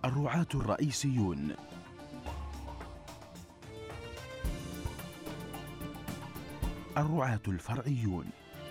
الرعاة الرئيسيون. الرعاة الفرعيون.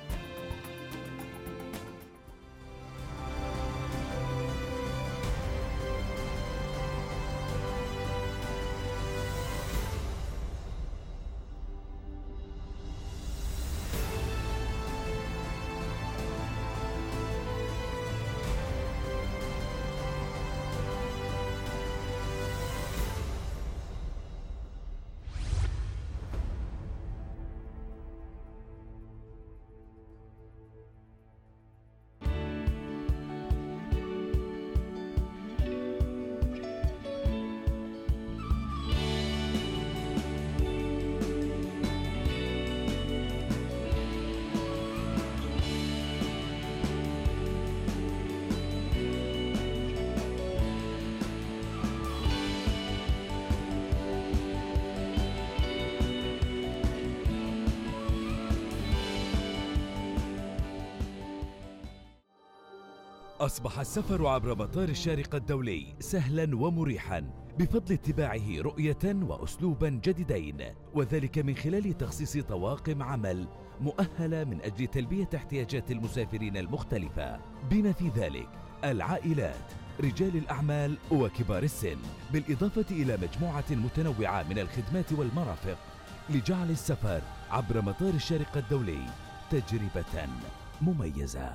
أصبح السفر عبر مطار الشارقة الدولي سهلاً ومريحاً بفضل اتباعه رؤية وأسلوباً جديدين، وذلك من خلال تخصيص طواقم عمل مؤهلة من أجل تلبية احتياجات المسافرين المختلفة، بما في ذلك العائلات، رجال الأعمال وكبار السن، بالإضافة إلى مجموعة متنوعة من الخدمات والمرافق، لجعل السفر عبر مطار الشارقة الدولي تجربة مميزة.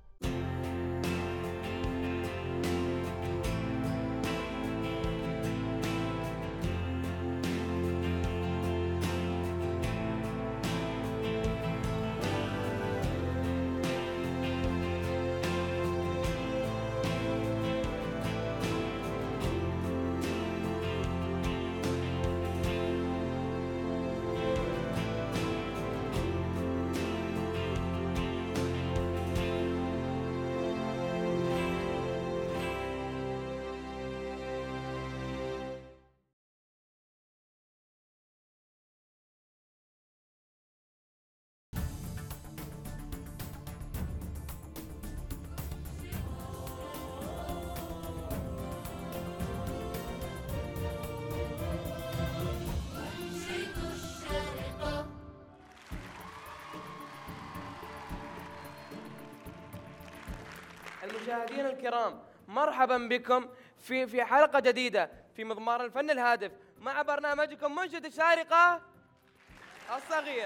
المشاهدين الكرام، مرحبا بكم في حلقة جديدة في مضمار الفن الهادف مع برنامجكم منشد الشارقة الصغير.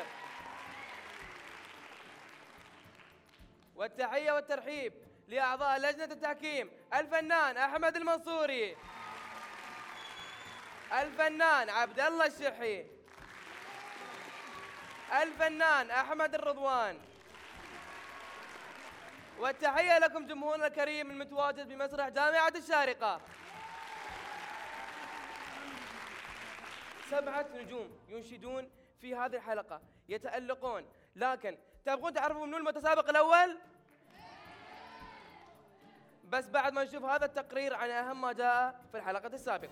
والتحية والترحيب لأعضاء لجنة التحكيم: الفنان أحمد المنصوري، الفنان عبد الله الشحي، الفنان أحمد الرضوان. والتحية لكم جمهورنا الكريم المتواجد بمسرح جامعة الشارقة. 7 نجوم ينشدون في هذه الحلقة، يتألقون، لكن تبغون تعرفوا منو المتسابق الأول؟ بس بعد ما نشوف هذا التقرير عن أهم ما جاء في الحلقة السابقة.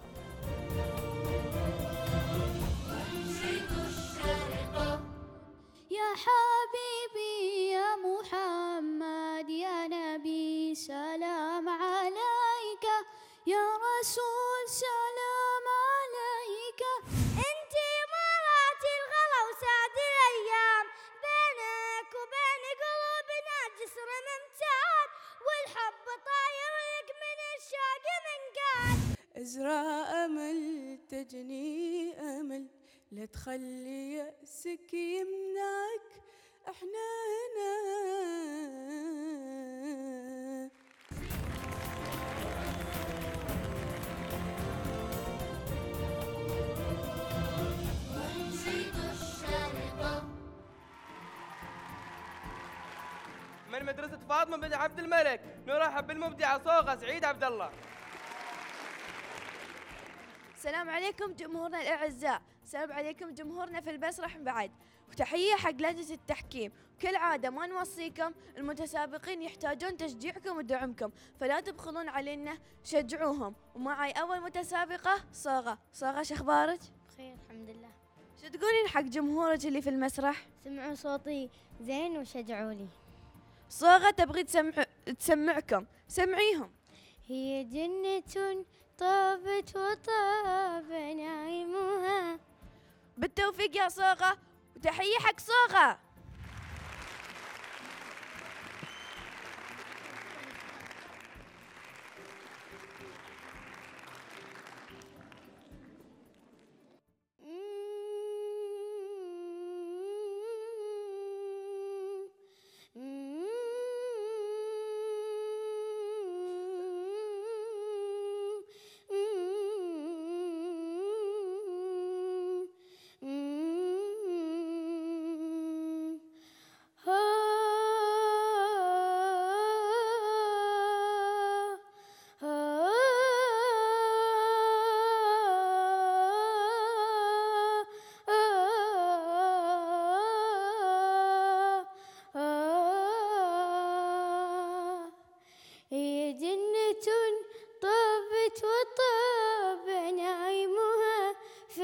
يا حبيبي يا محمد يا نبي سلام عليك، يا رسول سلام عليك. انتي مرات الغلا وسعد الايام، بينك وبين قلوبنا جسر ممتد، والحب طاير لك من الشوق من قاد. ازرع امل تجني امل، لا تخلي يأسك يمنعك، احنا هنا. من مدرسة فاطمة بن عبد الملك نرحب بالمبدعة صوغة سعيد عبد الله. السلام عليكم جمهورنا الأعزاء، السلام عليكم جمهورنا في المسرح بعد، وتحية حق لجنة التحكيم. كالعادة ما نوصيكم، المتسابقين يحتاجون تشجيعكم ودعمكم، فلا تبخلون علينا، شجعوهم. ومعي أول متسابقة صاغة. صاغة شخبارك؟ بخير الحمد لله. شو تقولين حق جمهورك اللي في المسرح؟ سمعوا صوتي زين وشجعوا لي. صاغة تبغي تسمعكم، سمعيهم. هي جنة طابت وطاب نعيمها. بالتوفيق يا صوغة، وتحية حق صوغة. هي جنة طابت وطاب نعيمها،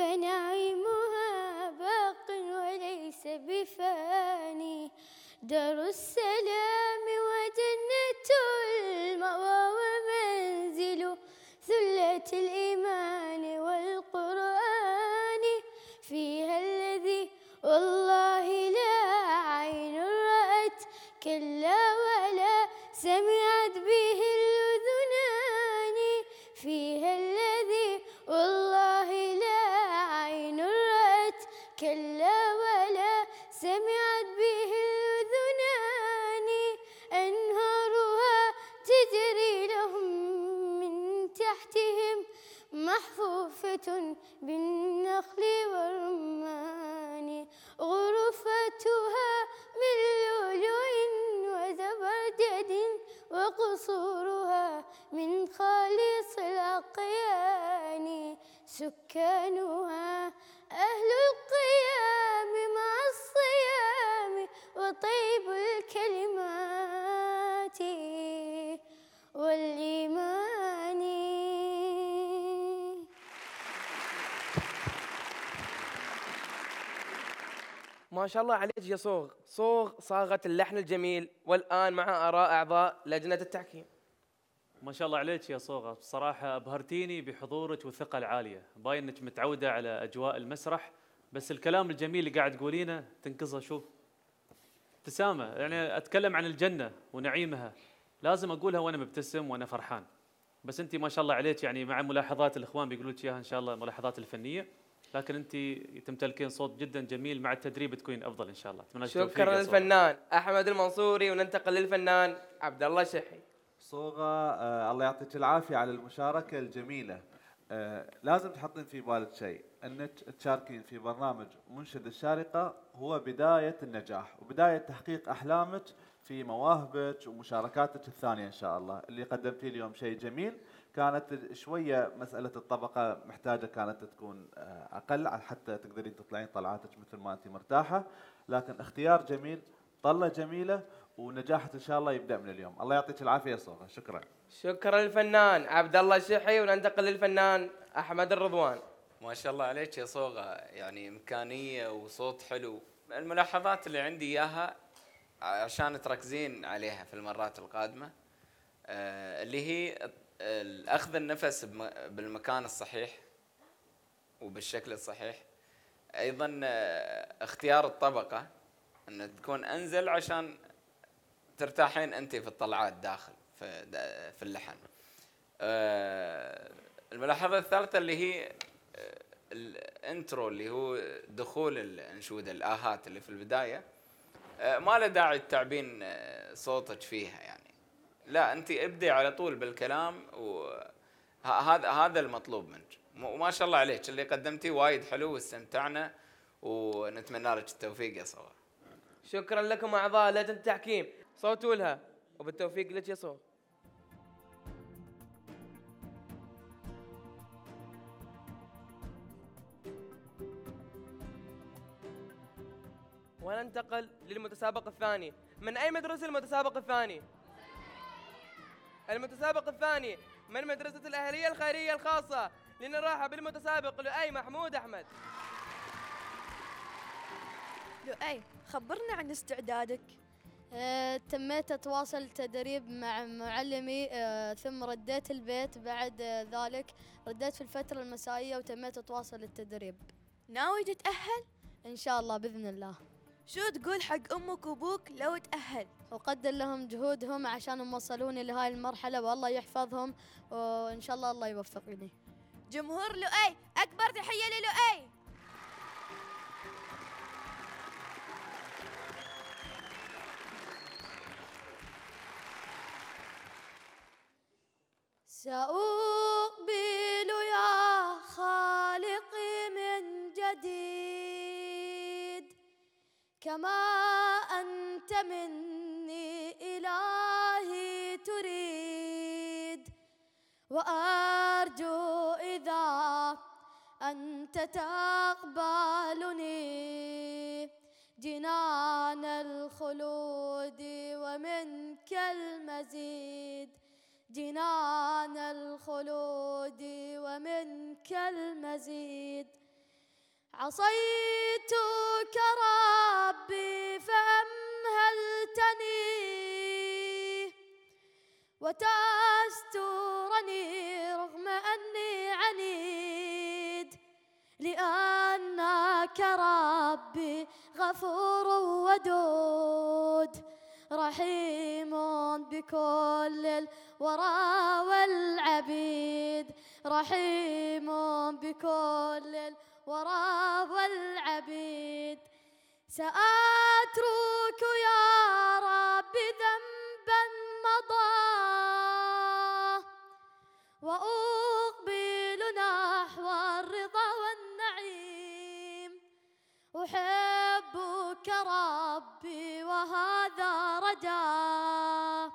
فنعيمها باق وليس بفاني. دار السلام وجنة المأوى ومنزل ثلة الإيمان والقرآن. فيها الذي والله لا عين رأت، كلا ولا سمعت به الأذنان. فيها الذي والله لا عين رأت، كلا ولا سمعت به الأذنان. أنهارها تجري لهم من تحتهم، محفوفة بالنخل والرمان. غرفتها من لؤلؤ وزبرجد، وقصورها من خالص الأقيان. سكانها أهل القيام مع الصيام وطيب الكلمات والإيمان. ما شاء الله عليك يا صوغ، صاغت اللحن الجميل، والآن مع آراء أعضاء لجنة التحكيم. ما شاء الله عليك يا صوغة، بصراحة أبهرتيني بحضورك والثقة العالية. باين إنك متعودة على أجواء المسرح، بس الكلام الجميل اللي قاعد تقولينه تنقصه. شوف ابتسامة، يعني أتكلم عن الجنة ونعيمها لازم أقولها وأنا مبتسم وأنا فرحان. بس أنت ما شاء الله عليك، يعني مع ملاحظات الإخوان بيقولوا لك إياها إن شاء الله، ملاحظات الفنية، لكن أنت تمتلكين صوت جدا جميل، مع التدريب تكونين أفضل إن شاء الله. أتمنى شكرا للفنان أحمد المنصوري، وننتقل للفنان عبد الله شحي. صوغة الله يعطيك العافية على المشاركة الجميلة. لازم تحطين في بالك شيء، انك تشاركين في برنامج منشد الشارقة هو بداية النجاح وبداية تحقيق احلامك في مواهبك ومشاركاتك الثانية ان شاء الله. اللي قدمتيه اليوم شيء جميل، كانت شوية مسألة الطبقة محتاجة كانت تكون اقل حتى تقدرين تطلعين طلعاتك مثل ما انت مرتاحة، لكن اختيار جميل، طلة جميلة، ونجاحك ان شاء الله يبدأ من اليوم. الله يعطيك العافية يا صوغة. شكرا. شكرا للفنان عبد الله شحي، وننتقل للفنان احمد الرضوان. ما شاء الله عليك يا صوغة، يعني إمكانية وصوت حلو. الملاحظات اللي عندي إياها عشان تركزين عليها في المرات القادمة، اللي هي أخذ النفس بالمكان الصحيح وبالشكل الصحيح. أيضا اختيار الطبقة أن تكون أنزل عشان ترتاحين أنت في الطلعات داخل في اللحن. الملاحظة الثالثة اللي هي الانترو، اللي هو دخول الانشودة الآهات اللي في البداية، ما له داعي تتعبين صوتك فيها، يعني لا انت ابدي على طول بالكلام، وهذا المطلوب منك. وما شاء الله عليك، اللي قدمتيه وايد حلو واستمتعنا، ونتمنى لك التوفيق يا صور. شكرا لكم اعضاء لجنة التحكيم، صوتوا لها، وبالتوفيق لك يا صوت. وننتقل للمتسابق الثاني. من أي مدرسة المتسابق الثاني؟ المتسابق الثاني من مدرسة الأهلية الخيرية الخاصة. لنرحب بالمتسابق لؤي محمود أحمد. لؤي، خبرنا عن استعدادك. تميت أتواصل التدريب مع معلمي، ثم رديت البيت. بعد ذلك رديت في الفترة المسائية وتميت أتواصل التدريب. ناوي تتأهل؟ إن شاء الله بإذن الله. شو تقول حق أمك وأبوك لو تأهل؟ أقدر لهم جهودهم عشان وصلوني لهاي المرحلة، والله يحفظهم وإن شاء الله يوفقني. جمهور لؤي أكبر تحية للؤي. سأقبل يا خالقي من جديد، كما أنت مني إلهي تريد، وأرجو إذا أنت تقبلني جنان الخلود ومنك المزيد، جنان الخلود ومنك المزيد. عصيتك ربي فأمهلتني، وتسترني رغم أني عنيد، لأنك ربي غفور ودود، رحيم بكل الورى والعبيد، رحيم بكل الورى والعبيد. سأترك يا ربي ذنبا مضى، وأقبل نحو الرضا والنعيم، أحبك ربي وهذا رجاء،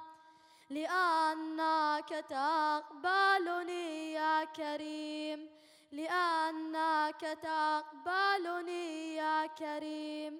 لأنك تقبلني يا كريم، لأنك تقبلني يا كريم.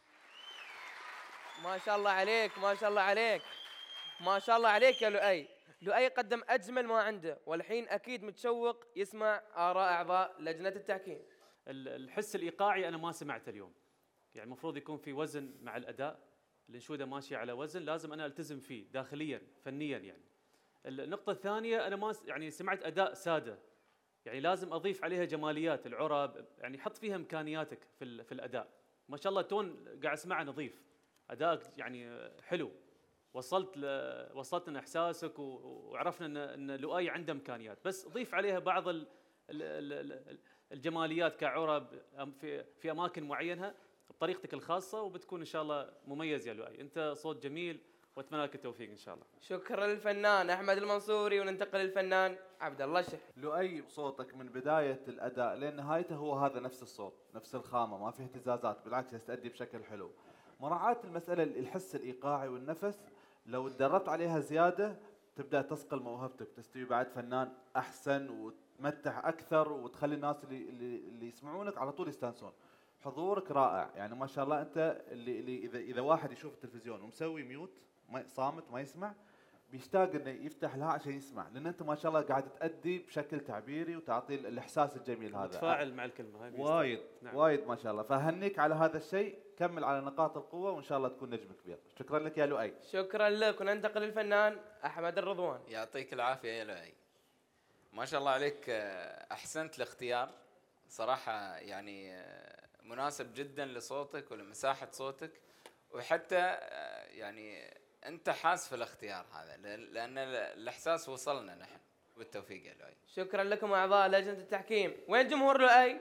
ما شاء الله عليك، ما شاء الله عليك، ما شاء الله عليك يا لؤي. لؤي قدم أجمل ما عنده، والحين أكيد متشوق يسمع آراء أعضاء لجنة التحكيم. الحس الإيقاعي أنا ما سمعته اليوم، يعني المفروض يكون في وزن مع الأداء. الأنشودة ماشية على وزن لازم أنا ألتزم فيه داخليا فنيا. يعني النقطة الثانية أنا ما يعني سمعت أداء سادة، يعني لازم أضيف عليها جماليات العرب، يعني حط فيها إمكانياتك في الأداء. ما شاء الله تون قاعد أسمعه نظيف، أدائك يعني حلو، وصلت لنا إحساسك وعرفنا أن لؤي عنده إمكانيات، بس ضيف عليها بعض الجماليات كعرب في أماكن معينة بطريقتك الخاصة، وبتكون إن شاء الله مميز يا لؤي. أنت صوت جميل وأتمنى لك التوفيق إن شاء الله. شكرا للفنان أحمد المنصوري، وننتقل للفنان عبد الله الشح. لؤي صوتك من بداية الأداء لين نهايته هو هذا نفس الصوت، نفس الخامة، ما فيه اهتزازات، بالعكس يستأدي بشكل حلو. مراعاة المسألة الحس الإيقاعي والنفس، لو تدربت عليها زيادة تبدأ تصقل موهبتك، تستوي بعد فنان أحسن وتمتع أكثر، وتخلي الناس اللي يسمعونك على طول يستانسون. حضورك رائع، يعني ما شاء الله. أنت اللي إذا واحد يشوف التلفزيون ومسوي ميوت صامت ما يسمع، بيشتاق انه يفتح لها عشان يسمع، لان انت ما شاء الله قاعد تأدي بشكل تعبيري وتعطي الاحساس الجميل هذا. متفاعل مع الكلمه هاي وايد. نعم. وايد ما شاء الله، فهنيك على هذا الشيء، كمل على نقاط القوه وان شاء الله تكون نجم كبير. شكرا لك يا لؤي. شكرا لك، وننتقل للفنان احمد الرضوان. يعطيك العافيه يا لؤي، ما شاء الله عليك، احسنت الاختيار صراحه، يعني مناسب جدا لصوتك ولمساحه صوتك، وحتى يعني انت حاس في الاختيار هذا، لان الاحساس وصلنا نحن. بالتوفيق يا لؤي. شكرا لكم اعضاء لجنه التحكيم. وين جمهور لؤي؟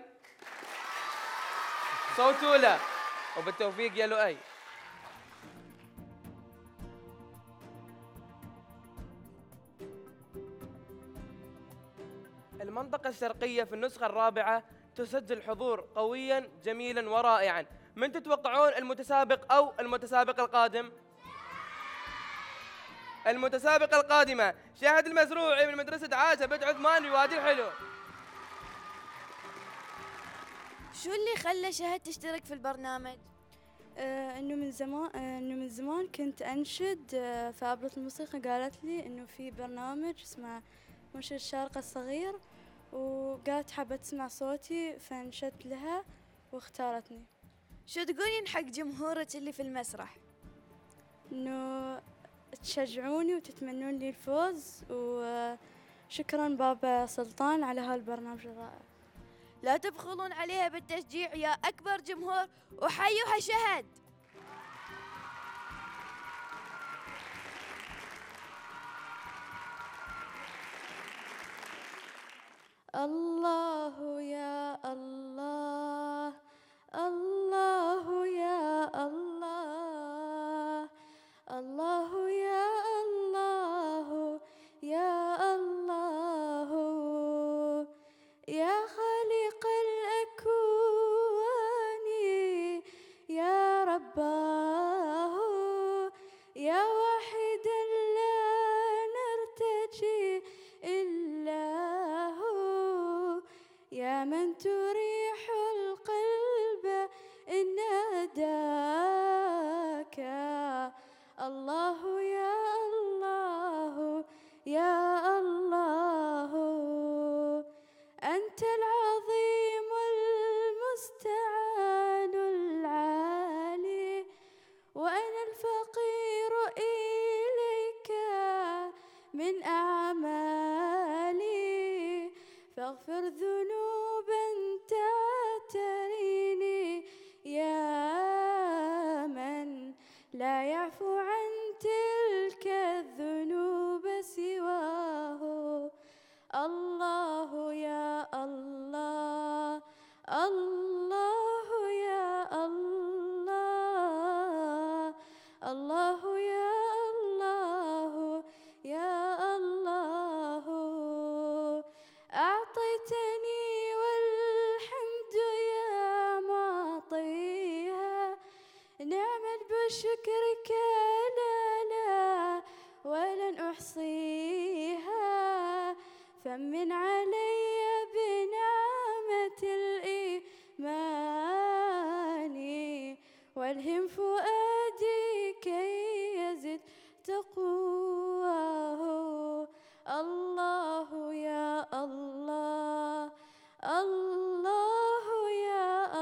صوتوا له، وبالتوفيق يا لؤي. المنطقه الشرقيه في النسخه الرابعه تسجل حضور قويا جميلا ورائعا. من تتوقعون المتسابق او المتسابق القادم؟ المتسابقة القادمة شاهد المزروعي من مدرسة عاشة بنت عثمان في وادي الحلو. شو اللي خلى شهد تشترك في البرنامج؟ انه من زمان كنت انشد، فابلة الموسيقى قالت لي انه في برنامج اسمه منشد الشارقة الصغير، وقالت حابة تسمع صوتي فانشدت لها واختارتني. شو تقولين حق جمهورك اللي في المسرح؟ إنه تشجعوني وتتمنون لي الفوز، وشكرا بابا سلطان على هالبرنامج الرائع. لا تبخلون عليها بالتشجيع يا أكبر جمهور، وحيوها شهد. الله يا الله، الله يا الله، الله يا الله، يا الله، يا خالق الأكوان يا رباه، يا واحدا لا نرتجي إلا هو، يا من تريح القلب إن ناداك، الله يا الله، يا الله، أنت العظيم المستعان العالي، وأنا الفقير إليك من أعمالي، فاغفر ذنوبا تعتريني يا من لا يعفو عن تلك الذنوب سواه، الله يا الله، الله يا الله، الله يا الله، يا الله، أعطيتني والحمد يا معطيها، نعما بشكرك لا لا ولن أحصيها، فمن علي بنعمة الإيمان، والهم فؤادي كي يزد تقواه، الله يا الله، الله يا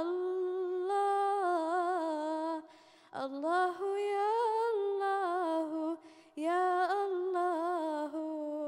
الله، الله يا الله، يا الله.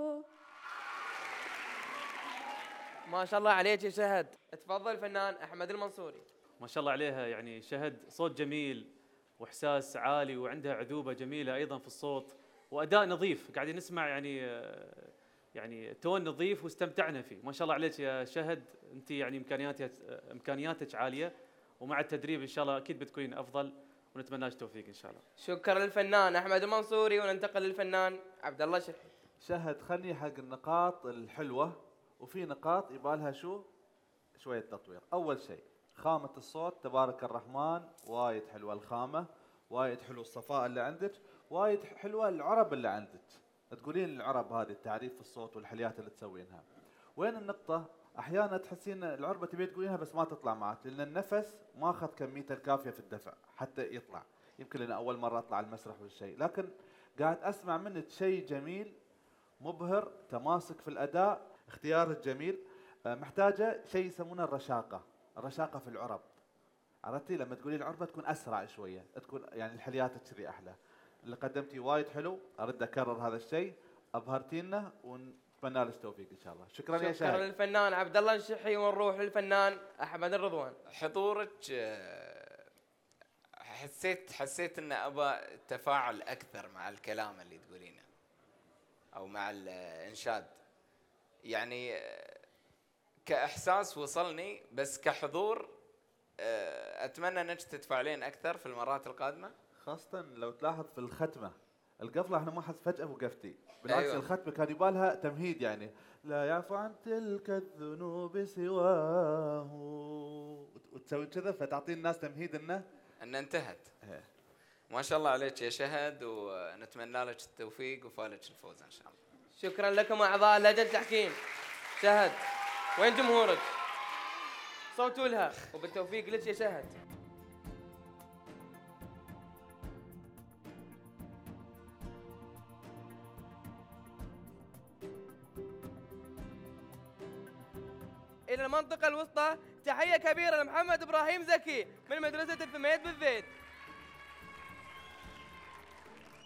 ما شاء الله عليك يا شهد. تفضل الفنان أحمد المنصوري. ما شاء الله عليها، يعني شهد صوت جميل واحساس عالي، وعندها عذوبه جميله ايضا في الصوت، واداء نظيف. قاعدين نسمع يعني تون نظيف واستمتعنا فيه. ما شاء الله عليك يا شهد، انت يعني امكانياتك عاليه، ومع التدريب ان شاء الله اكيد بتكونين افضل، ونتمنى لك التوفيق ان شاء الله. شكرا للفنان أحمد المنصوري، وننتقل للفنان عبد الله شحي. شهد خلني حق النقاط الحلوة، وفي نقاط يبالها شوية تطوير. أول شيء خامة الصوت تبارك الرحمن، وايد حلوة الخامة، وايد حلو الصفاء اللي عندك، وايد حلوة العرب اللي عندك. تقولين العرب هذه التعريف في الصوت والحليات اللي تسوينها. وين النقطة؟ أحيانا تحسين العربة تبي تقولينها بس ما تطلع معك، لأن النفس ما أخذ كميته الكافية في الدفع حتى يطلع. يمكن أنا أول مرة أطلع المسرح والشيء، لكن قاعد أسمع منك شيء جميل مبهر، تماسك في الأداء، اختيارك جميل. محتاجة شيء يسمونه الرشاقة في العرب. عرفتي لما تقولي العربة تكون أسرع شوية، تكون يعني الحليات كذي أحلى. اللي قدمتي وايد حلو، أرد أكرر هذا الشيء، أبهرتينا ونتمنى لك التوفيق إن شاء الله. شكرا يا شاهد. شكرا للفنان عبد الله الشحي، ونروح للفنان أحمد الرضوان. حضورك حسيت ان ابى تفاعل اكثر مع الكلام اللي تقولينه او مع الانشاد، يعني كاحساس وصلني، بس كحضور اتمنى انك تتفاعلين اكثر في المرات القادمه. خاصة لو تلاحظ في الختمة، القفلة احنا ما حس فجأة وقفتي، بالعكس أيوة. الختمة كان يبالها تمهيد، يعني لا يعفو عن تلك الذنوب سواه، وتسوي كذا فتعطي الناس تمهيد انه انتهت. ما شاء الله عليك يا شهد، ونتمنى لك التوفيق وفالك الفوز ان شاء الله. شكرا لكم أعضاء لجنة التحكيم. شهد، وين جمهورك؟ صوتوا لها، وبالتوفيق لك يا شهد. إلى المنطقة الوسطى تحية كبيرة لمحمد إبراهيم زكي من مدرسة الفميد بالزيت.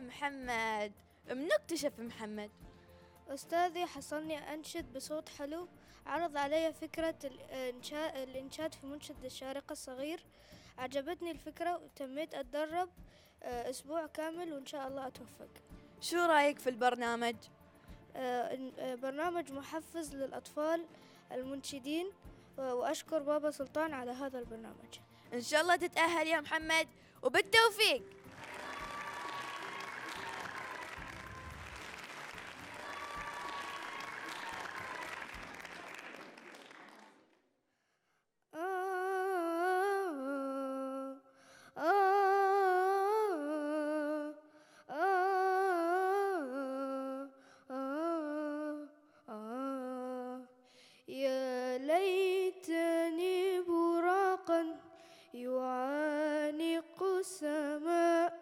محمد. من اكتشف محمد؟ أستاذي حصلني أنشد بصوت حلو، عرض علي فكرة الإنشاد في منشد الشارقة الصغير. عجبتني الفكرة وتميت أتدرب أسبوع كامل وإن شاء الله أتوفق. شو رأيك في البرنامج؟ برنامج محفز للأطفال المنشدين، وأشكر بابا سلطان على هذا البرنامج. إن شاء الله تتأهل يا محمد وبالتوفيق. يا ليتني براقا يعانق السماء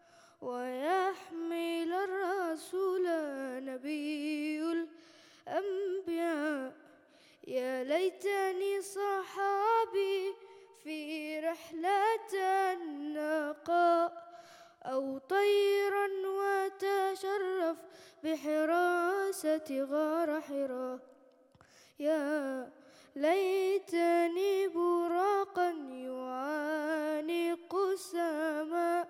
ويحمل الرسول نبي الأنبياء. يا ليتني صحابي في رحلة النقاء، أو طيرا وتشرف بحراسة غار حراء. يا ليتني براقا يعانق السماء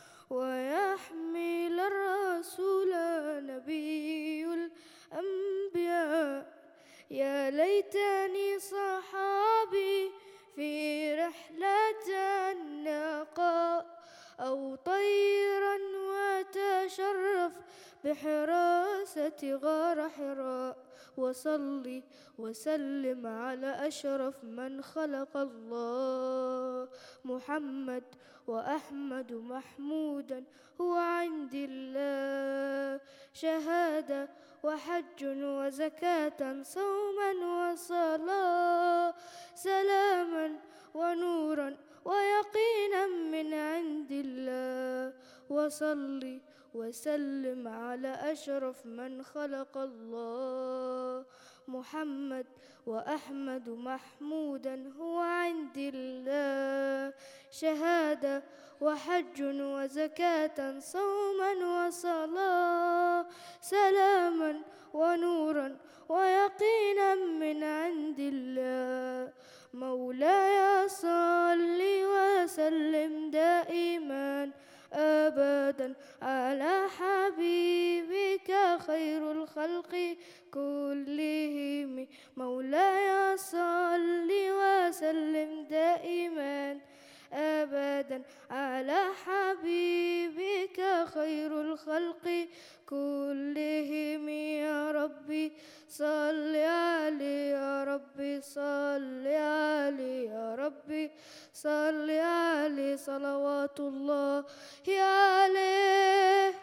ويحمل الرسول نبي الأنبياء. يا ليتني صحابي في رحلة النقاء، أو طيرا وتشرف بحراسة غار حراء. وصلي وسلم على أشرف من خلق الله، محمد وأحمد محمودا هو عند الله. شهادة وحج وزكاة صوما وصلاة، سلاما ونورا ويقينا من عند الله. وصلي وسلم على أشرف من خلق الله، محمد وأحمد محمودا هو عند الله. شهادة وحج وزكاة صوما وصلاة، سلاما ونورا ويقينا من عند الله. مولاي صل وسلم دائما أبدا على حبيبك خير الخلق كلهم. مولاي صل وسلم دائما أبدا على حبيبك خير الخلق كلهم. يا ربي صل عليه، يا ربي صل عليه، يا ربي صل عليه، صلوات الله عليه.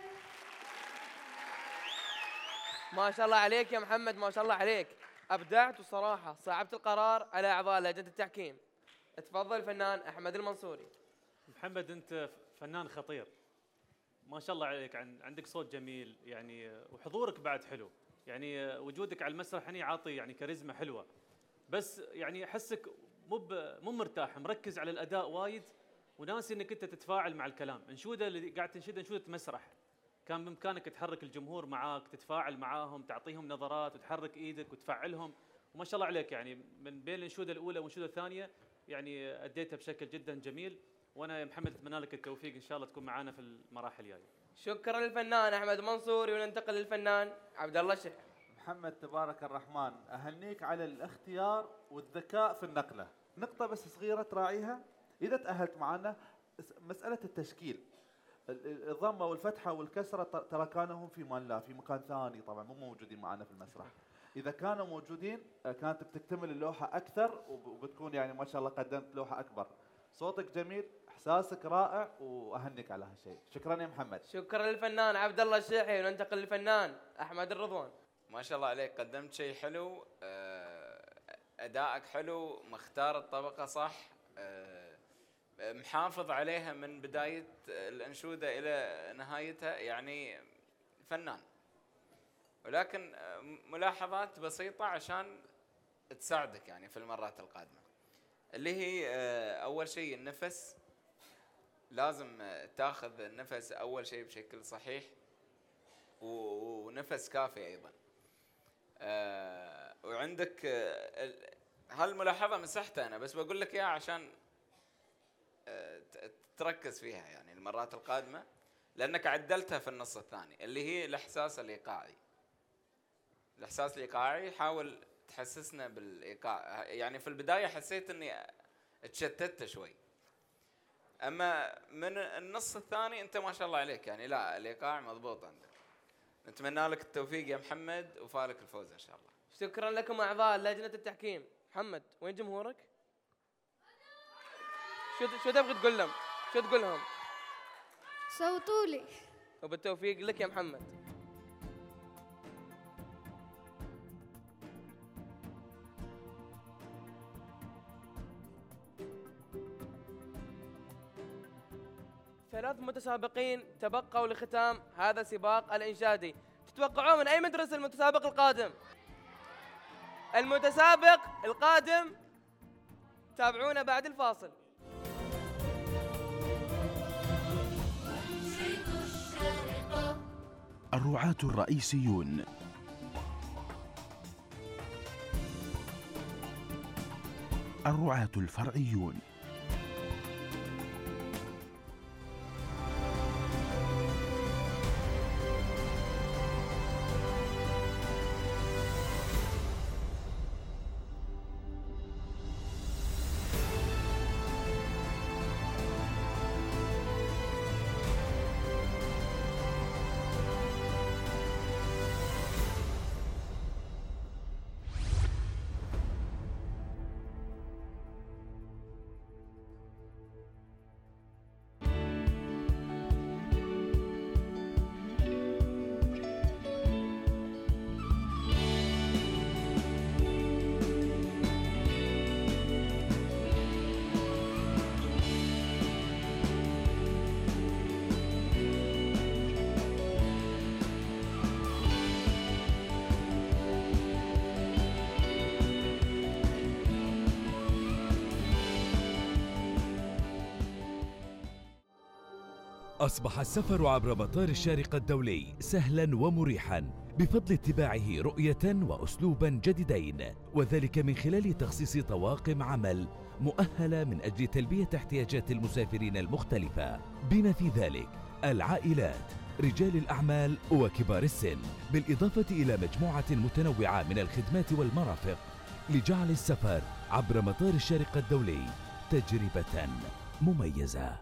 ما شاء الله عليك يا محمد، ما شاء الله عليك. أبدعت وصراحة صعبت القرار على أعضاء لجنة التحكيم. تفضل الفنان أحمد المنصوري. محمد أنت فنان خطير، ما شاء الله عليك، عندك صوت جميل يعني، وحضورك بعد حلو يعني، وجودك على المسرح هني عاطي يعني كاريزما حلوة، بس يعني أحسك مو مرتاح، مركز على الأداء وايد وناسي انك انت تتفاعل مع الكلام. انشوده اللي قاعد تنشده انشوده مسرح، كان بامكانك تحرك الجمهور معاك، تتفاعل معاهم، تعطيهم نظرات وتحرك ايدك وتفعلهم، وما شاء الله عليك يعني من بين الانشوده الاولى والانشوده الثانيه يعني اديتها بشكل جدا جميل. وانا يا محمد اتمنى لك التوفيق، ان شاء الله تكون معانا في المراحل الجايه. شكرا للفنان احمد منصوري، وننتقل للفنان عبد الله الشحر. محمد تبارك الرحمن، اهنيك على الاختيار والذكاء في النقله. نقطه بس صغيره تراعيها اذا تاهلت معنا، مساله التشكيل، الضمه والفتحه والكسره ترى كانوا هم في مكان لا، في مكان ثاني طبعا مو موجودين معنا في المسرح. اذا كانوا موجودين كانت بتكتمل اللوحه اكثر وبتكون يعني ما شاء الله قدمت لوحه اكبر. صوتك جميل، احساسك رائع، واهنيك على هالشيء. شكرا يا محمد. شكرا للفنان عبد الله الشيحي، وننتقل للفنان احمد الرضوان. ما شاء الله عليك، قدمت شيء حلو، ادائك حلو، مختار الطبقه صح، محافظ عليها من بدايه الانشوده الى نهايتها، يعني فنان. ولكن ملاحظات بسيطه عشان تساعدك يعني في المرات القادمه، اللي هي اول شيء النفس لازم تاخذ النفس اول شيء بشكل صحيح ونفس كافي ايضا. وعندك هالملاحظه مسحتها انا، بس بقول لك اياها عشان تركز فيها يعني المرات القادمه، لانك عدلتها في النص الثاني اللي هي الاحساس الايقاعي. الاحساس الايقاعي حاول تحسسنا بالايقاع، يعني في البدايه حسيت اني اتشتت شوي، اما من النص الثاني انت ما شاء الله عليك يعني لا الايقاع مضبوط عندك. نتمنى لك التوفيق يا محمد وفالك الفوز ان شاء الله. شكرا لكم اعضاء لجنه التحكيم. محمد وين جمهورك؟ شو تبغي تقول لهم؟ شو تقول لهم؟ صوتوا لي. وبالتوفيق لك يا محمد. ثلاث متسابقين تبقوا لختام هذا السباق الإنشادي. تتوقعون من أي مدرسة المتسابق القادم؟ المتسابق القادم تابعونا بعد الفاصل. الرعاة الرئيسيون. الرعاة الفرعيون. أصبح السفر عبر مطار الشارقة الدولي سهلاً ومريحاً بفضل اتباعه رؤية وأسلوباً جديدين، وذلك من خلال تخصيص طواقم عمل مؤهلة من أجل تلبية احتياجات المسافرين المختلفة، بما في ذلك العائلات، رجال الأعمال وكبار السن، بالإضافة إلى مجموعة متنوعة من الخدمات والمرافق، لجعل السفر عبر مطار الشارقة الدولي تجربة مميزة.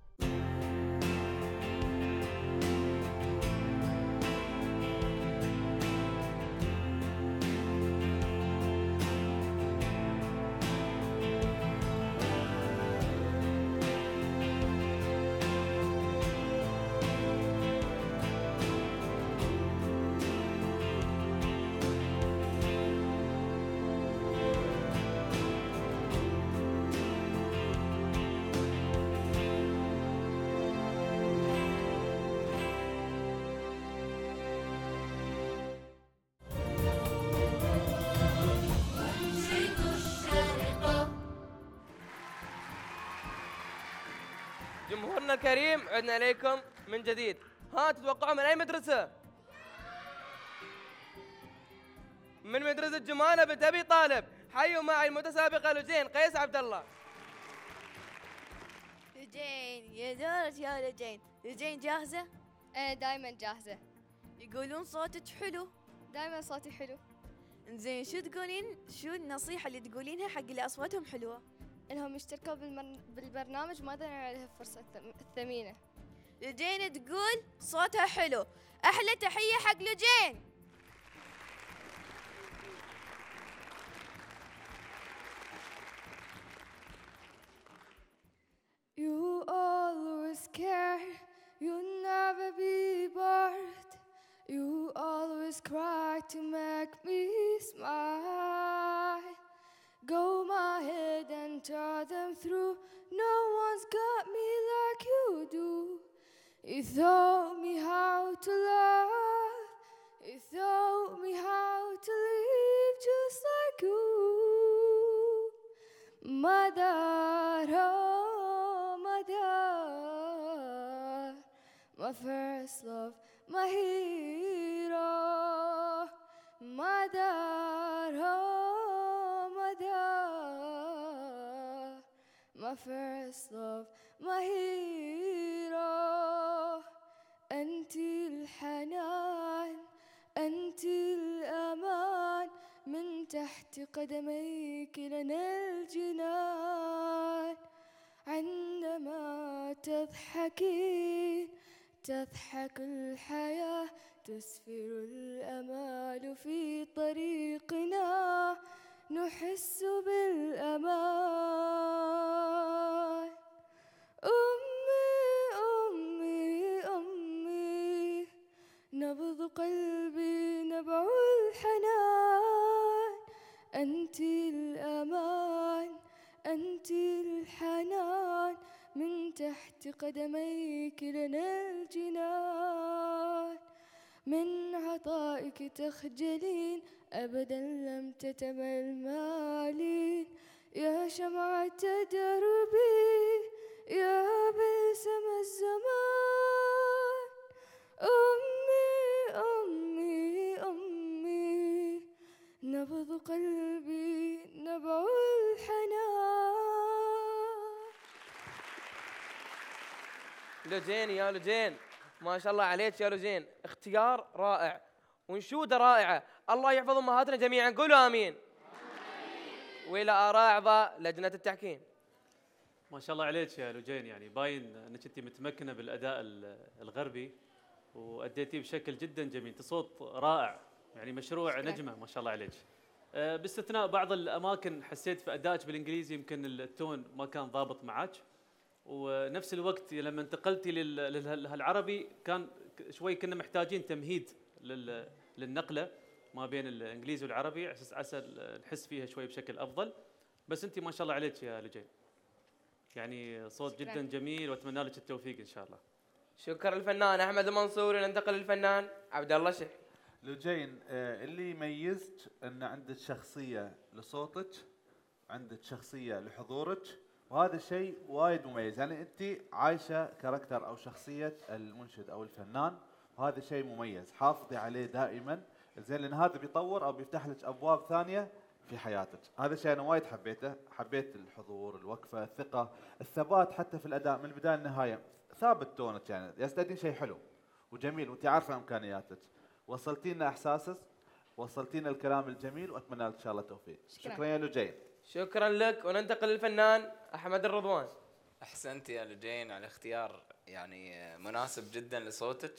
جمهورنا الكريم عدنا إليكم من جديد. ها تتوقعوا من أي مدرسة؟ من مدرسة جمانة بنت أبي طالب. حيوا معي المتسابقة لجين قيس عبد الله. لجين يا دارت يا لجين. لجين جاهزة؟ أنا دايما جاهزة. يقولون صوتك حلو. دايما صوتي حلو. زين شو تقولين؟ شو النصيحة اللي تقولينها حق اللي أصواتهم حلوة؟ إنهم يشتركوا بالبرنامج ما ضيعوا عليها الفرصة الثمينة. لجين تقول صوتها حلو. أحلى تحية حق لجين. You always care, you never be bored. You always cry to make me smile. Go my head and tear them through. No one's got me like you do. You taught me how to love. You taught me how to live just like you. Mother, oh mother. my first love, my hero, mother, oh mother, my first love, my hero. أنت الحنان، أنت الأمان، من تحت قدميك لنا الجنان. عندما تضحكين تضحك الحياة، تسفر الأمال في طريقنا، نحس بالأمان. أمي أمي أمي، نبض قلبي نبع الحنان. أنت الأمان، أنت الحنان، من تحت قدميك لنا الجنان. من عطائك تخجلين، أبدا لم تتملمالين. يا شمعة دربي، يا بلسم الزمان. أمي أمي أمي، نبض قلبي نبع الحنان. لوجين يا لوجين، ما شاء الله عليك يا لوجين، اختيار رائع وانشوده رائعه. الله يحفظ امهاتنا جميعا، قولوا امين. والى اراء اعضاء لجنه التحكيم. ما شاء الله عليك يا لوجين، يعني باين انك انت متمكنه بالاداء الغربي واديتيه بشكل جدا جميل، صوت رائع، يعني مشروع نجمه ما شاء الله عليك. باستثناء بعض الاماكن حسيت في ادائك بالانجليزي يمكن التون ما كان ضابط معك، ونفس الوقت لما انتقلتي للعربي كان شوي كنا محتاجين تمهيد للنقله ما بين الانجليزي والعربي على اساس نحس فيها شوي بشكل افضل. بس انت ما شاء الله عليك يا لوجين، يعني صوت جدا جميل واتمنى لك التوفيق ان شاء الله. شكرا للفنان احمد المنصوري. ننتقل للفنان عبد الله شح. لوجين، اللي يميزك ان عندك شخصيه لصوتك، عندك شخصيه لحضورك، وهذا الشيء وايد مميز. يعني انت عايشه كاركتر او شخصيه المنشد او الفنان، وهذا شيء مميز، حافظي عليه دائما زين، لان هذا بيطور او بيفتح لك ابواب ثانيه في حياتك. هذا الشيء انا وايد حبيته، حبيت الحضور، الوقفه، الثقه، الثبات حتى في الاداء من البدايه للنهايه، ثابت تونك، يعني يستدين شيء حلو وجميل، وانت عارفه امكانياتك، وصلتي لنا احساسك، وصلتي لنا الكلام الجميل، واتمنى لك ان شاء الله التوفيق. شكرا يا لوجين. شكرا لك. وننتقل للفنان احمد الرضوان. احسنت يا لوجين على اختيار يعني مناسب جدا لصوتك.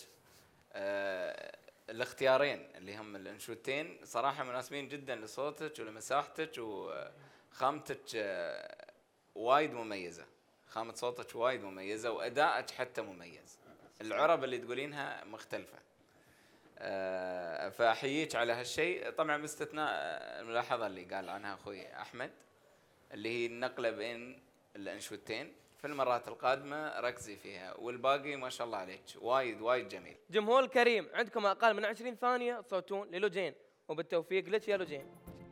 الاختيارين اللي هم الانشودتين صراحه مناسبين جدا لصوتك ولمساحتك، وخامتك وايد مميزه، خامه صوتك وايد مميزه، وادائك حتى مميز، العرب اللي تقولينها مختلفه. فاحييك على هالشيء، طبعا باستثناء الملاحظه اللي قال عنها اخوي احمد اللي هي النقله بين الانشودتين، في المرات القادمه ركزي فيها، والباقي ما شاء الله عليك وايد وايد جميل. جمهور الكريم، عندكم اقل من 20 ثانيه تصوتون للوجين، وبالتوفيق لك يا لوجين.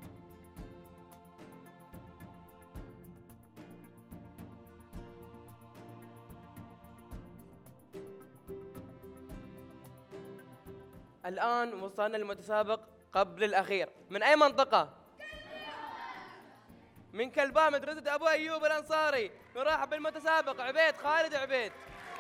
الآن وصلنا للمتسابق قبل الأخير. من أي منطقة؟ من كلبان، مدرسة أبو أيوب الأنصاري. نرحب بالمتسابق عبيد خالد عبيد.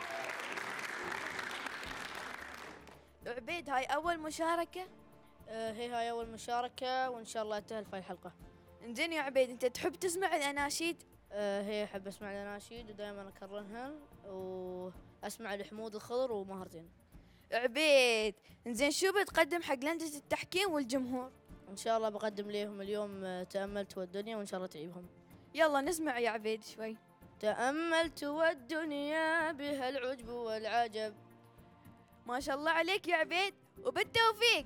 عبيد، هاي أول مشاركة؟ هاي أول مشاركة، وإن شاء الله أتأهل في الحلقة. إنزين يا عبيد، أنت تحب تسمع الأناشيد؟ هي أحب أسمع الأناشيد ودائما أكررها، وأسمع لحمود الخضر وماهر زين. عبيد، إنزين شو بتقدم حق لجنة التحكيم والجمهور؟ إن شاء الله بقدم لهم اليوم تأملت والدنيا، وإن شاء الله تعيبهم. يلا نسمع يا عبيد شوي. تأملت والدنيا بها العجب والعجب. ما شاء الله عليك يا عبيد، وبالتوفيق.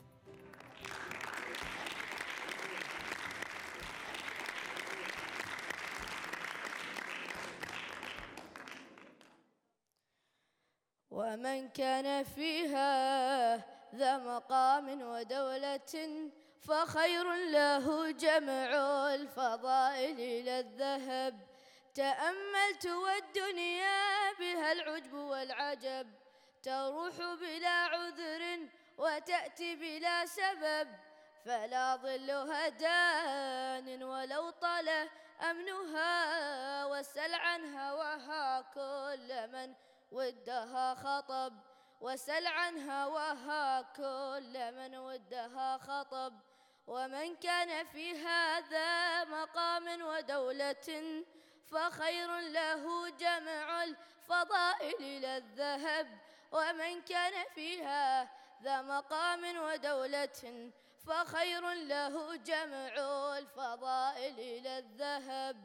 ومن كان فيها ذا مقام ودولة، فخير له جمع الفضائل إلى الذهب. تأملت والدنيا بها العجب والعجب، تروح بلا عذر وتأتي بلا سبب، فلا ظلها دان ولو طال أمنها، وسل عن هواها كل من ودها خطب، وسل عن هواها كل من ودها خطب. ومن كان في هذا مقام ودولة فخير له جمع الفضائل إلى الذهب، ومن كان فيها ذا مقام ودولة فخير له جمع الفضائل إلى الذهب.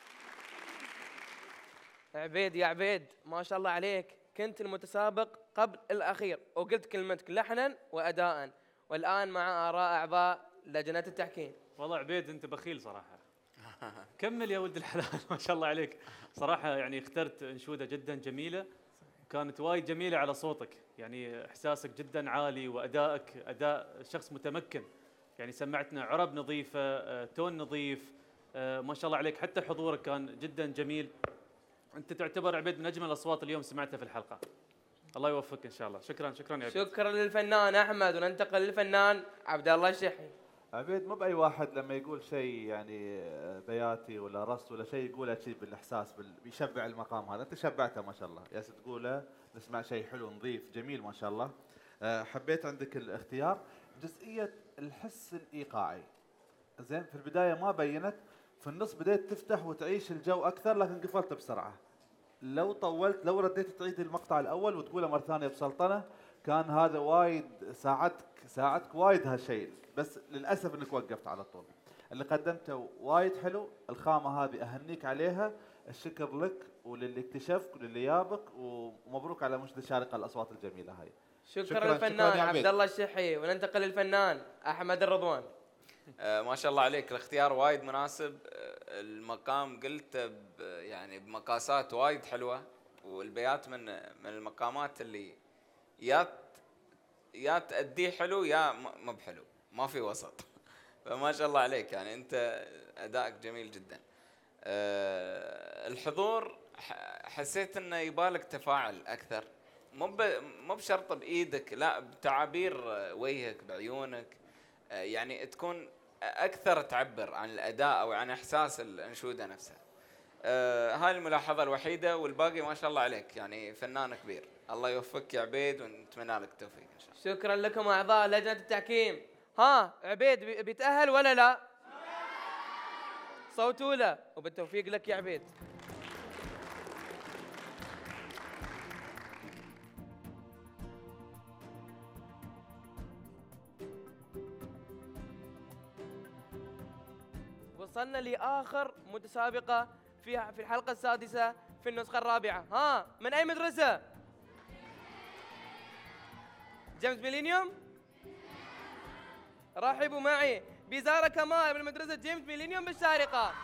عبيد يا عبيد، ما شاء الله عليك، كنت المتسابق قبل الأخير وقلت كلمتك لحنا وأداء، والآن مع آراء أعضاء لجنة التحكيم. والله عبيد أنت بخيل صراحة. كمل يا ولد الحلال. ما شاء الله عليك صراحة، يعني اخترت أنشودة جدا جميلة، كانت وايد جميلة على صوتك، يعني إحساسك جدا عالي وأدائك أداء شخص متمكن، يعني سمعتنا عرب نظيفة، تون نظيف، ما شاء الله عليك، حتى حضورك كان جدا جميل. أنت تعتبر عبيد من أجمل الأصوات اليوم سمعتها في الحلقة. الله يوفقك إن شاء الله. شكرا شكرا يا عبيد. شكرا للفنان أحمد، وننتقل للفنان عبد الله الشحي. عبيد مو بأي واحد لما يقول شيء يعني بياتي ولا رص ولا شيء يقوله شيء بالإحساس بيشبع المقام هذا، أنت شبعته ما شاء الله، ياس تقوله نسمع شيء حلو نظيف جميل ما شاء الله. حبيت عندك الاختيار جزئية الحس الإيقاعي، زين في البداية ما بينت، في النص بديت تفتح وتعيش الجو أكثر لكن قفلت بسرعة. لو طولت لو رديت تعيد المقطع الأول وتقوله مرة ثانية بسلطنة كان هذا وايد ساعدك وايد هالشيء، بس للأسف انك وقفت على طول. اللي قدمته وايد حلو، الخامة هذه أهنيك عليها، الشكر لك وللي اكتشفك وللي يابك، ومبروك على منشد الشارقة الأصوات الجميلة هاي. شكرا للفنان عبد الله الشحي، وننتقل للفنان أحمد الرضوان. ما شاء الله عليك، الاختيار وايد مناسب، المقام قلته يعني بمقاسات وايد حلوة، والبيات من المقامات اللي يا تأديه حلو يا ما بحلو، ما في وسط. فما شاء الله عليك، يعني أنت أدائك جميل جدا. الحضور حسيت إنه يبالك تفاعل أكثر، مو بشرط بإيدك، لا بتعابير وجهك بعيونك، يعني تكون أكثر تعبر عن الأداء أو عن إحساس الأنشودة نفسها. هاي الملاحظة الوحيدة، والباقي ما شاء الله عليك، يعني فنان كبير. الله يوفقك يا عبيد، ونتمنى لك التوفيق إن شاء الله. شكرا لكم أعضاء لجنة التحكيم. ها عبيد بيتأهل ولا لا؟ صوتوا له، وبالتوفيق لك يا عبيد. وصلنا لآخر متسابقة في الحلقة السادسة في النسخة الرابعة. ها من أي مدرسة؟ جيمس ميلينيوم؟ رحبوا معي بزارة كمال من مدرسة جيمس ميلينيوم بالشارقة.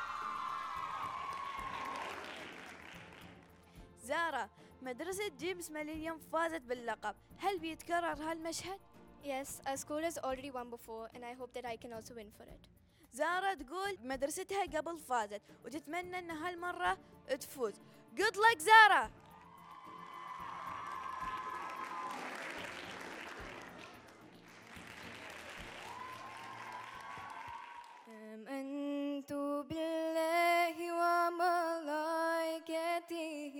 زارة، مدرسة جيمس ميلينيوم فازت باللقب، هل بيتكرر هالمشهد؟ Yes, our school has already won before and I hope that I can also win for it. زارة تقول مدرستها قبل فازت وتتمنى ان هالمرة تفوز. Good luck زارة. آمنت بالله وملائكته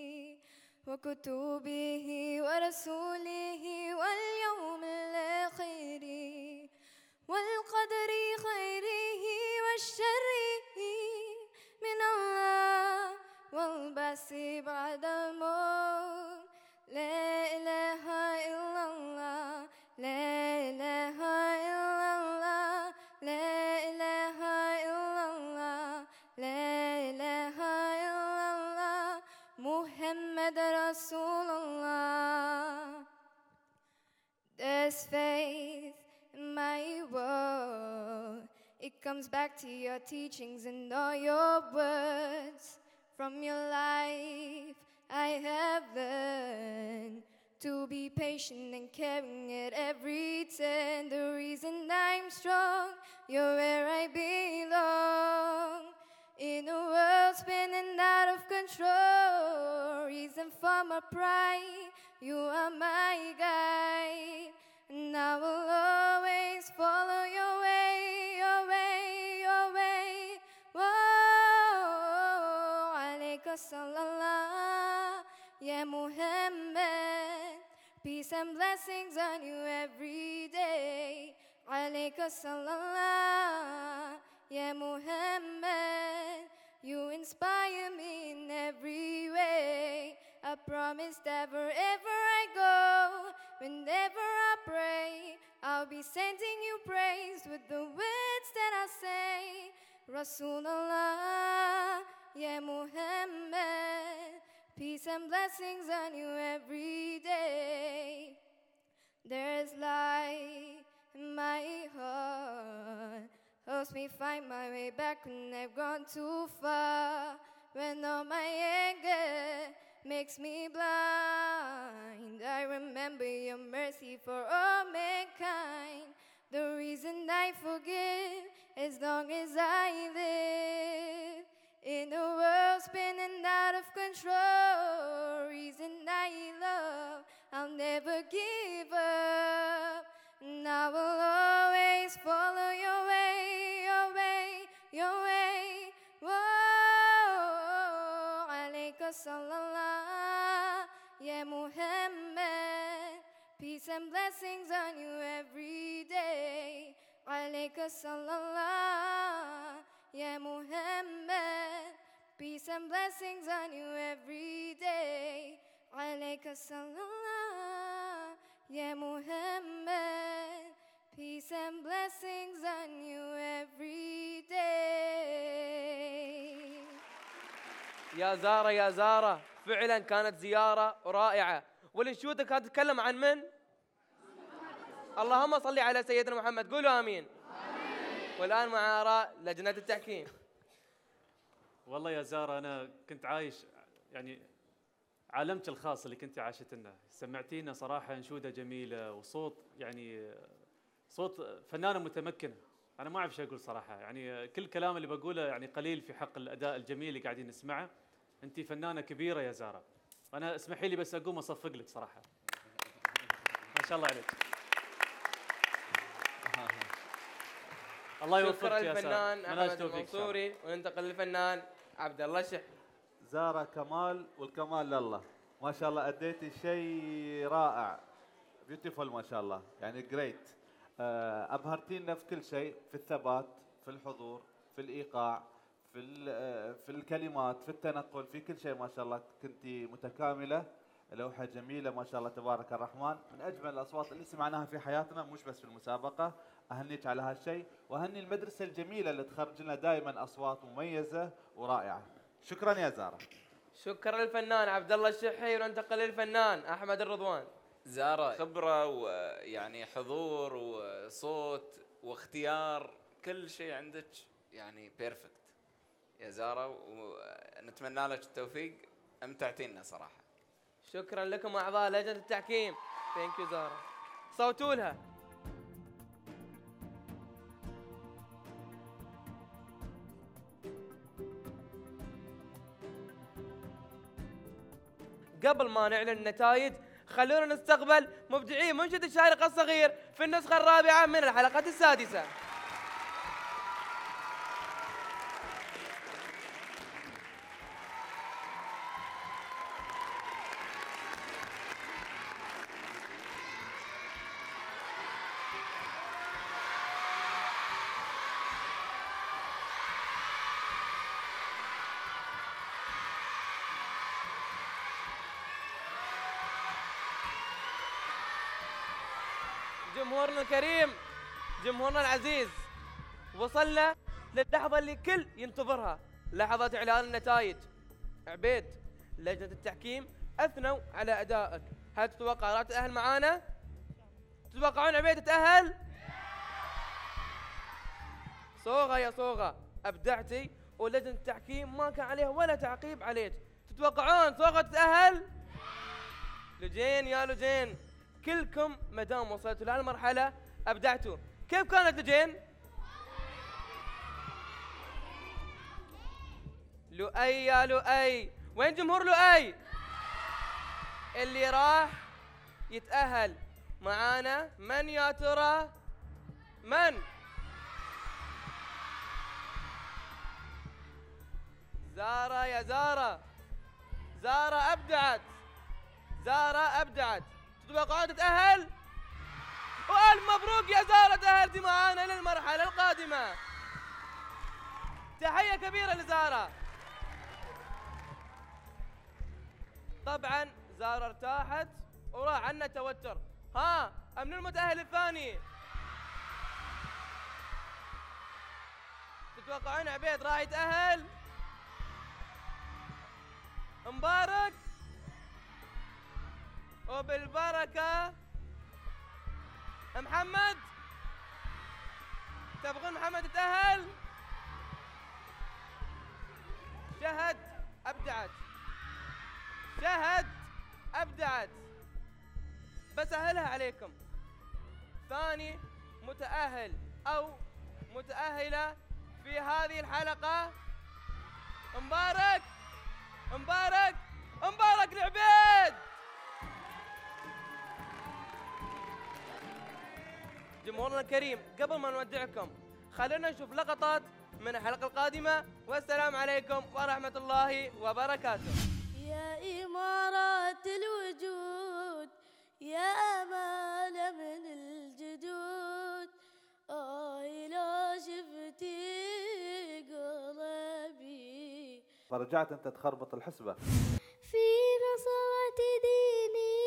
وكتبه ورسوله واليوم الآخر والقدر خيره وشره من الله والبعث بعد الموت. لا إله إلا الله، لا إله إلا الله، لا إله إلا الله، لا إله إلا الله، محمد رسول الله. There's faith in my world, it comes back to your teachings and all your words. From your life I have learned to be patient and caring at every turn. The reason I'm strong, you're where I belong. In a world spinning out of control, reason for my pride, You are my guide, and I will always follow your way, your way, your way. Whoa, alayka sallallahu, ya Muhammad. Peace and blessings on you every day. Alayka sallallahu, ya Muhammad. You inspire me in every way. I promise that wherever I go, whenever I pray, I'll be sending you praise with the words that I say. Rasulullah, ya Muhammad. Peace and blessings on you every day. There's light in my heart, helps me find my way back when I've gone too far. When all my anger makes me blind, I remember your mercy for all mankind. The reason I forgive as long as I live in a world spinning out of control. Reason I love, I'll never give up, and I will always follow your way, your way, your way. Whoa, alayka sallallahu, ya Muhammad. Peace and blessings on you every day. Alayka sallallahu, ya Muhammad. Peace and blessings on you every day. Alayka sallallahu, ya Muhammad. Peace and blessings on you every day. يا زارة يا زارة، فعلا كانت زيارة رائعة. والانشودة كانت تتكلم عن من؟ اللهم صل على سيدنا محمد، قولوا آمين. والآن مع آراء لجنة التحكيم. والله يا زارة أنا كنت عايش يعني عالمك الخاص اللي كنت عاشت لنا، سمعتينا صراحة أنشودة جميلة وصوت يعني صوت فنانة متمكنة. أنا ما أعرف شو أقول صراحة، يعني كل كلام اللي بقوله يعني قليل في حق الأداء الجميل اللي قاعدين نسمعه. أنت فنانة كبيرة يا زارة، أنا اسمحي لي بس أقوم أصفق لك صراحة. ما شاء الله عليك. الله يوفقك يا زارة. شكرا الفنان أحمد المنصوري، وننتقل للفنان عبد الله الشح. زارة كمال والكمال لله، ما شاء الله أديتي شيء رائع، بيوتيفول ما شاء الله، يعني جريت. أبهرتينا في كل شيء، في الثبات، في الحضور، في الإيقاع، في الكلمات، في التنقل، في كل شيء ما شاء الله كنتي متكاملة. لوحة جميلة ما شاء الله تبارك الرحمن، من أجمل الأصوات اللي سمعناها في حياتنا، مش بس في المسابقة. أهنيك على هالشيء، وأهني المدرسة الجميلة اللي تخرج لنا دائما أصوات مميزة ورائعة. شكرا يا زارة. شكرا للفنان عبد الله الشحي، وننتقل للفنان أحمد الرضوان. زارة خبرة ويعني حضور وصوت واختيار، كل شيء عندك يعني بيرفكت يا زارة، ونتمنى لك التوفيق، امتعتينا صراحة. شكرا لكم أعضاء لجنة التحكيم. ثانك يو زارة. صوتوا لها. قبل ما نعلن النتائج، خلونا نستقبل مبدعي منشد الشارقة الصغير في النسخة الرابعة من الحلقة السادسة. جمهورنا الكريم، جمهورنا العزيز، وصلنا للحظة اللي كل ينتظرها، لحظة إعلان النتائج. عبيد، لجنة التحكيم أثنوا على أدائك، هل تتوقع راح تتأهل معانا؟ تتوقعون عبيد تتأهل؟ صوغة يا صوغة، أبدعتي ولجنة التحكيم ما كان عليها ولا تعقيب عليك. تتوقعون صوغة تتأهل؟ لجين يا لجين، كلكم مدام وصلتوا لهالمرحلة أبدعتوا. كيف كانت لجين؟ لؤي يا لؤي، وين جمهور لؤي؟ اللي راح يتأهل معانا. من يا ترى؟ من؟ زارة يا زارة. زارة أبدعت. زارة أبدعت. تتوقعون تتأهل؟ وألف مبروك يا زارة، تأهلتي معانا للمرحلة القادمة. تحية كبيرة لزارة. طبعا زارة ارتاحت وراح عنا توتر. ها، من المتأهل الثاني؟ تتوقعون عبيد راح يتأهل؟ مبارك وبالبركة. محمد، تبغون محمد يتأهل؟ شهد أبدعت. شهد أبدعت. بسهلها عليكم. ثاني متأهل أو متأهلة في هذه الحلقة مبارك. مبارك مبارك لعبيد. جمهورنا الكريم، قبل ما نودعكم خلونا نشوف لقطات من الحلقة القادمة، والسلام عليكم ورحمة الله وبركاته. يا إمارات الوجود، يا أمانة من الجدود، لو شفتي قلبي. فرجعت انت تخربط الحسبة. في نصرة ديني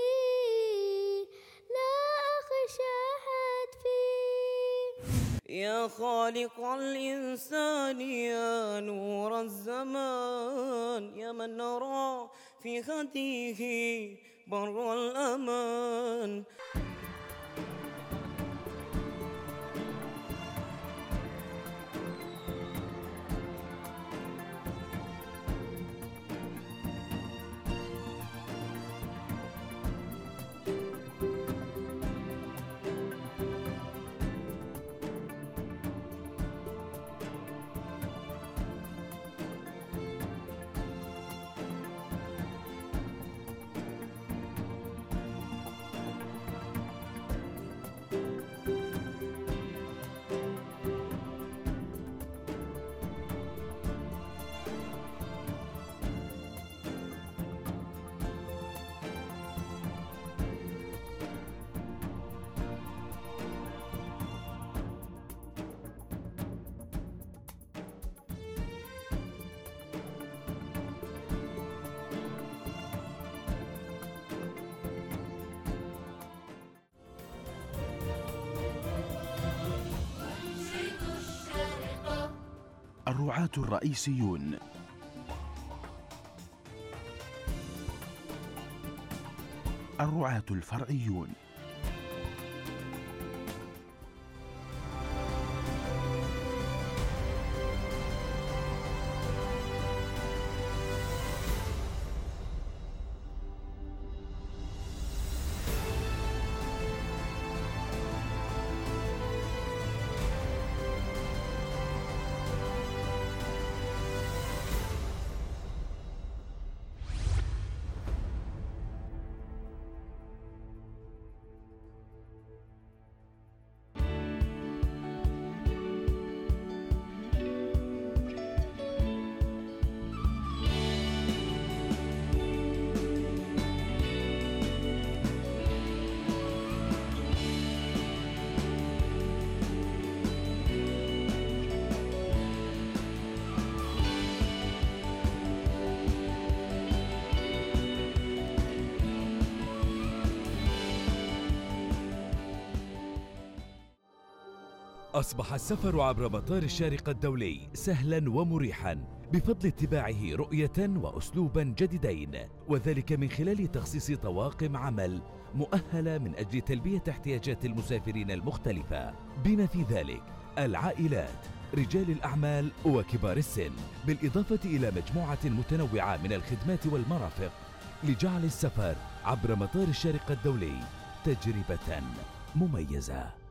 لا أخشى أحد فيه. يا خالق الإنسان يا نور الزمان، يا من نرى في هديه بر الأمان. الرعاة الرئيسيون. الرعاة الفرعيون. أصبح السفر عبر مطار الشارقة الدولي سهلاً ومريحاً بفضل اتباعه رؤية وأسلوباً جديدين، وذلك من خلال تخصيص طواقم عمل مؤهلة من أجل تلبية احتياجات المسافرين المختلفة، بما في ذلك العائلات، رجال الأعمال وكبار السن، بالإضافة إلى مجموعة متنوعة من الخدمات والمرافق، لجعل السفر عبر مطار الشارقة الدولي تجربة مميزة.